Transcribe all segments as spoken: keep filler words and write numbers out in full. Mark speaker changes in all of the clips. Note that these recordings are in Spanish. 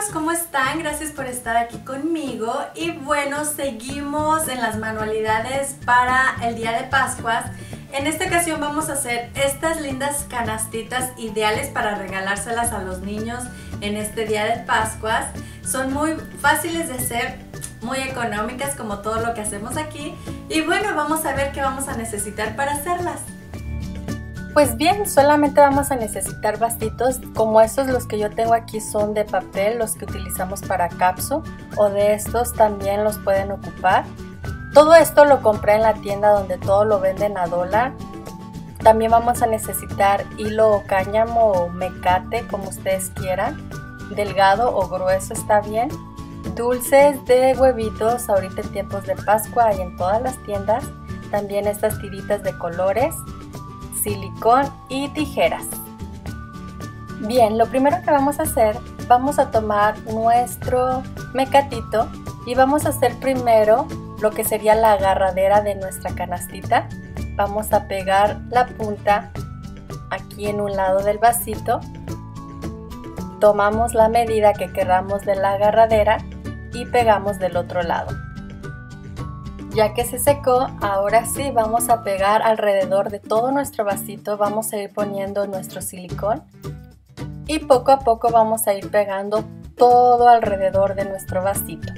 Speaker 1: ¿cómo están? Gracias por estar aquí conmigo. Y bueno, seguimos en las manualidades para el día de Pascuas. En esta ocasión vamos a hacer estas lindas canastitas ideales para regalárselas a los niños en este día de Pascuas. Son muy fáciles de hacer, muy económicas como todo lo que hacemos aquí. Y bueno, vamos a ver qué vamos a necesitar para hacerlas.
Speaker 2: Pues bien, solamente vamos a necesitar vasitos, como estos los que yo tengo aquí son de papel, los que utilizamos para capsu, o de estos también los pueden ocupar. Todo esto lo compré en la tienda donde todo lo venden a dólar. También vamos a necesitar hilo o cáñamo o mecate, como ustedes quieran, delgado o grueso está bien. Dulces de huevitos, ahorita en tiempos de Pascua hay en todas las tiendas. También estas tiritas de colores, silicón y tijeras. Bien, lo primero que vamos a hacer, vamos a tomar nuestro mecatito y vamos a hacer primero lo que sería la agarradera de nuestra canastita. Vamos a pegar la punta aquí en un lado del vasito. Tomamos la medida que queramos de la agarradera y pegamos del otro lado. Ya que se secó, ahora sí vamos a pegar alrededor de todo nuestro vasito, vamos a ir poniendo nuestro silicón y poco a poco vamos a ir pegando todo alrededor de nuestro vasito.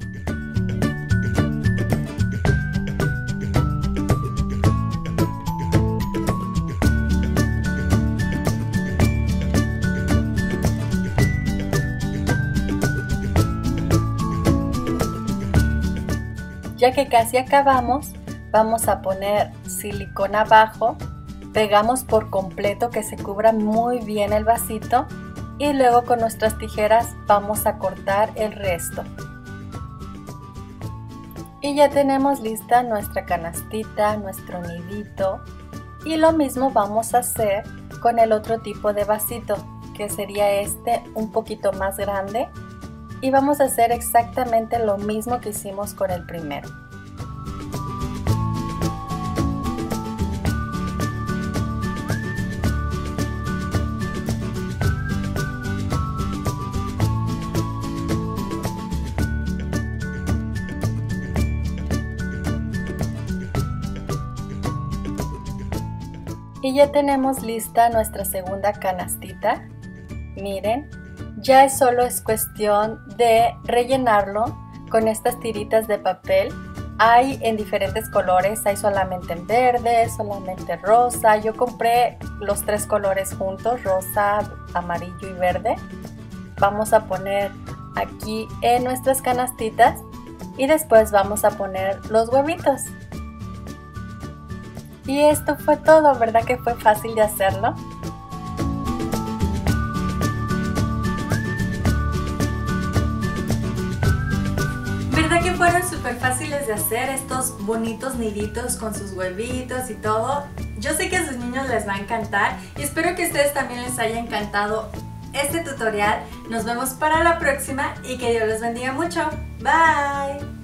Speaker 2: Ya que casi acabamos, vamos a poner silicón abajo, pegamos por completo que se cubra muy bien el vasito y luego con nuestras tijeras vamos a cortar el resto. Y ya tenemos lista nuestra canastita, nuestro nidito, y lo mismo vamos a hacer con el otro tipo de vasito, que sería este un poquito más grande. Y vamos a hacer exactamente lo mismo que hicimos con el primero. Y ya tenemos lista nuestra segunda canastita. Miren. Ya solo es cuestión de rellenarlo con estas tiritas de papel. Hay en diferentes colores, hay solamente en verde, solamente rosa. Yo compré los tres colores juntos, rosa, amarillo y verde. Vamos a poner aquí en nuestras canastitas y después vamos a poner los huevitos. Y esto fue todo, ¿verdad que fue fácil de hacerlo?
Speaker 1: ¿Verdad que fueron súper fáciles de hacer estos bonitos niditos con sus huevitos y todo? Yo sé que a sus niños les va a encantar y espero que a ustedes también les haya encantado este tutorial. Nos vemos para la próxima y que Dios los bendiga mucho. Bye.